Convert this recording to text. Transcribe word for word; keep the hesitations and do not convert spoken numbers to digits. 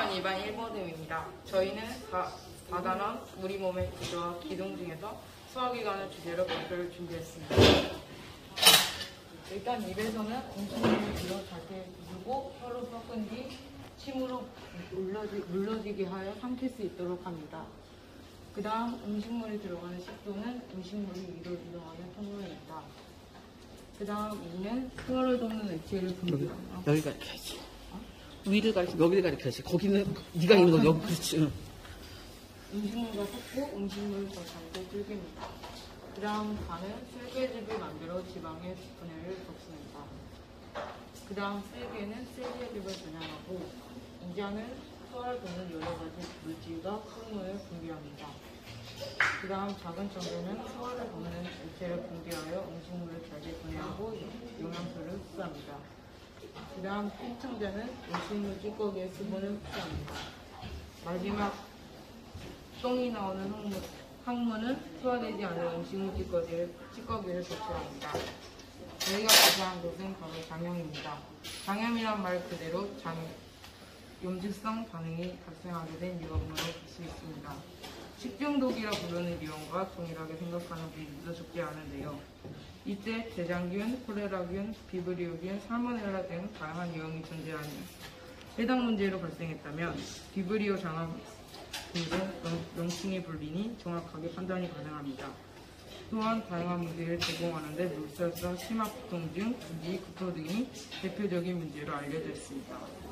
이 반 일 번음입니다. 저희는 다, 다단원 우리 몸의 구조와 기동 중에서 소화기관을 주제로 발표를 준비했습니다. 일단 입에서는 음식물을 뒤로 잘게 두고 혀로 섞은 뒤 침으로 물러지, 물러지게 하여 삼킬 수 있도록 합니다. 그 다음 음식물이 들어가는 식도는 음식물이 위로 이동하는 통로입니다. 그 다음 이는 소화를 돕는 액체를 분비합니다. 여기가 이렇게 해야지. 위를 가리켜, 여기를 가리켜야지. 거기는 네가 있는 거 여기 그렇지. 응. 음식물과 섞고 음식물을 더 잘게 줄깁니다. 그 다음 간은 쓸개즙을 만들어 지방의 분해를 덮습니다. 그 다음 쓸개는 쓸개즙을 분해하고 이자는 소화를 돕는 여러 가지 물질과 흙물을 분비합니다. 그 다음 작은 청개는 소화를 돕는 액체를 분비하여 음식물을 잘게 분해하고 영양소를 흡수합니다. 그 다음 콩청자는 음식물 찌꺼기의 수분을 흡수합니다. 마지막 똥이 나오는 항문, 항문은 소화되지 않은 음식물 찌꺼기를, 찌꺼기를 배출합니다. 저희가 조사한 것은 바로 장염입니다. 장염이란 말 그대로 장, 염증성 반응이 발생하게 된 유형으로 볼 수 있습니다. 식중독이라 부르는 유형과 동일하게 생각하는 분들도 적지 않은데요. 이때 대장균, 콜레라균, 비브리오균, 살모넬라 등 다양한 유형이 존재하는 해당 문제로 발생했다면 비브리오 장암 등등 명칭의 분리니 정확하게 판단이 가능합니다. 또한 다양한 문제를 제공하는데 물살사, 심화부통증, 구기, 구토 등이 대표적인 문제로 알려져 있습니다.